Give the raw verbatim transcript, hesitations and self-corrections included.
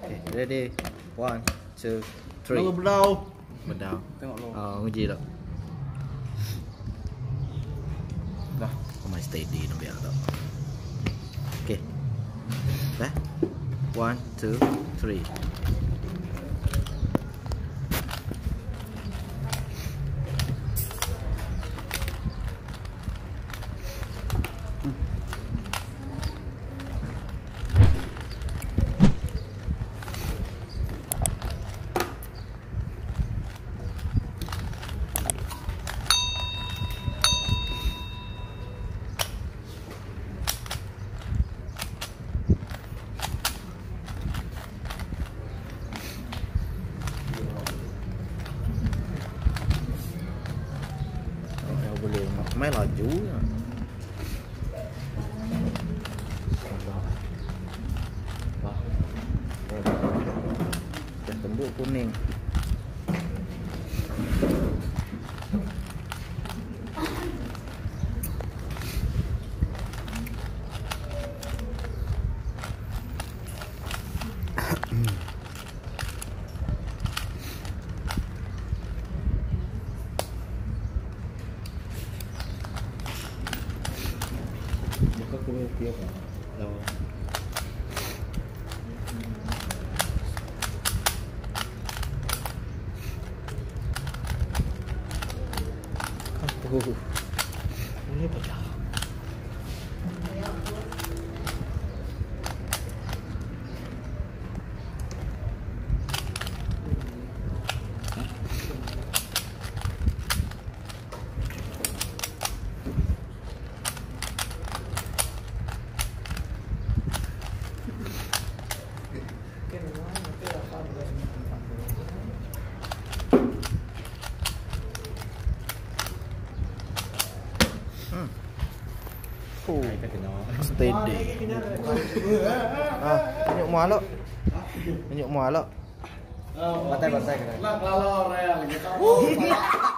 Okay, ready. One, two, three. Lo berdau. Berdau. Tengok lo. Oh, uji tak? Dah. Kau main steady nak biar tak. Okay. Dah. One, two, three. Boleh main laju ya. Dah tembuk kuning. Kau kena tiap lah. Oh. Ini pecah. Hmm. Oh, steady. Ah, tunjuk mual lo. Tunjuk mual lo. Batai batai. Lah kalau orang yang